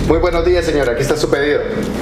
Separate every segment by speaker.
Speaker 1: Muy buenos días, señora. Aquí está su pedido.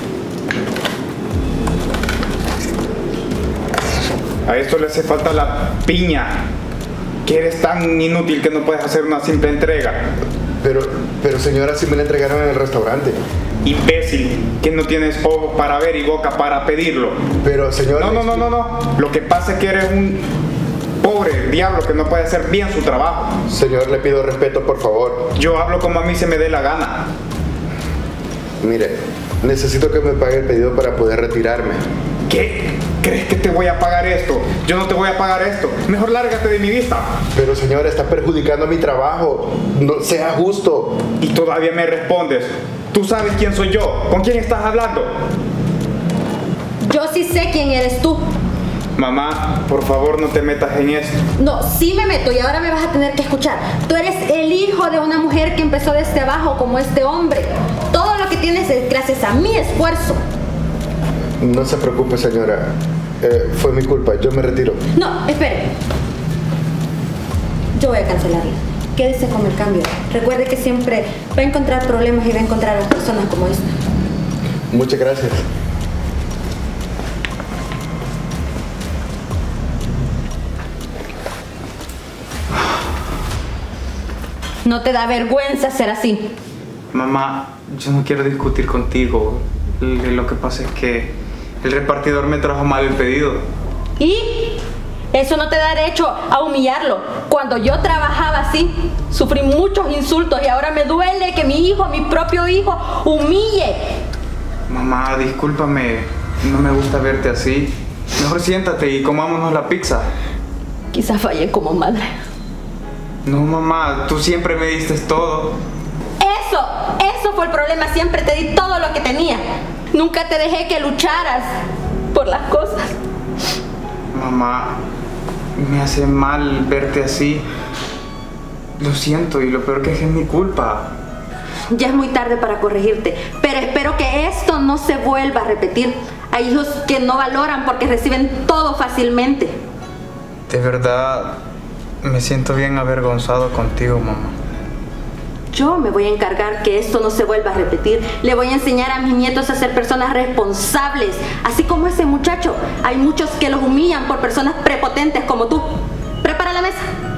Speaker 2: A esto le hace falta la piña. Que eres tan inútil que no puedes hacer una simple entrega.
Speaker 1: Pero señora, si me la entregaron en el restaurante.
Speaker 2: Imbécil, que no tienes ojos para ver y boca para pedirlo.
Speaker 1: Pero señora...
Speaker 2: No. Lo que pasa es que eres un pobre diablo que no puede hacer bien su trabajo.
Speaker 1: Señor, le pido respeto, por favor.
Speaker 2: Yo hablo como a mí se me dé la gana.
Speaker 1: Mire, necesito que me pague el pedido para poder retirarme.
Speaker 2: ¿Qué? ¿Crees que te voy a pagar esto? Yo no te voy a pagar esto. Mejor lárgate de mi vista.
Speaker 1: Pero señora, está perjudicando mi trabajo. No sea justo.
Speaker 2: Y todavía me respondes. Tú sabes quién soy yo. ¿Con quién estás hablando?
Speaker 3: Yo sí sé quién eres tú.
Speaker 2: Mamá, por favor no te metas en esto.
Speaker 3: No, sí me meto y ahora me vas a tener que escuchar. Tú eres el hijo de una mujer que empezó desde abajo como este hombre. Todo lo que tienes es gracias a mi esfuerzo.
Speaker 1: No se preocupe, señora. Fue mi culpa. Yo me retiro.
Speaker 3: No, espere. Yo voy a cancelarla. Quédese con el cambio. Recuerde que siempre va a encontrar problemas y va a encontrar a las personas como esta.
Speaker 1: Muchas gracias.
Speaker 3: ¿No te da vergüenza ser así?
Speaker 2: Mamá, yo no quiero discutir contigo. Lo que pasa es que el repartidor me trajo mal el pedido.
Speaker 3: ¿Y? Eso no te da derecho a humillarlo. Cuando yo trabajaba así, sufrí muchos insultos y ahora me duele que mi hijo, mi propio hijo, humille.
Speaker 2: Mamá, discúlpame. No me gusta verte así. Mejor siéntate y comámonos la pizza.
Speaker 3: Quizás fallé como madre.
Speaker 2: No, mamá, tú siempre me diste todo.
Speaker 3: Eso fue el problema. Siempre te di todo lo que tenía. Nunca te dejé que lucharas por las cosas.
Speaker 2: Mamá, me hace mal verte así. Lo siento y lo peor que es mi culpa.
Speaker 3: Ya es muy tarde para corregirte, pero espero que esto no se vuelva a repetir. Hay hijos que no valoran porque reciben todo fácilmente.
Speaker 2: De verdad, me siento bien avergonzado contigo, mamá.
Speaker 3: Yo me voy a encargar que esto no se vuelva a repetir. Le voy a enseñar a mis nietos a ser personas responsables. Así como ese muchacho, hay muchos que los humillan por personas prepotentes como tú. Prepara la mesa.